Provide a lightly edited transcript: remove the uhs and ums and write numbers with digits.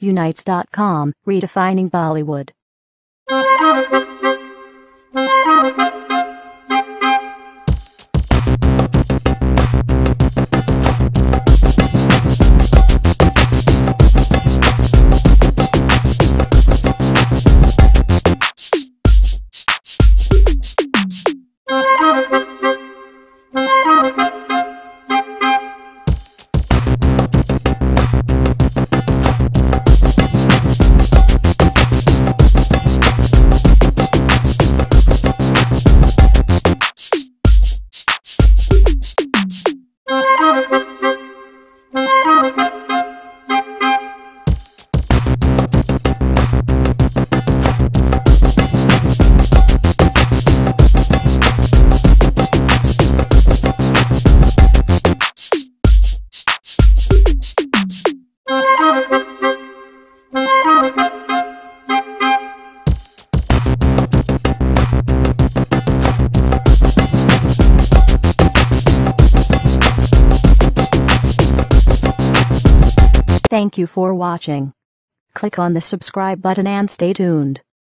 Unites.com, redefining Bollywood. Thank you for watching. Click on the subscribe button and stay tuned.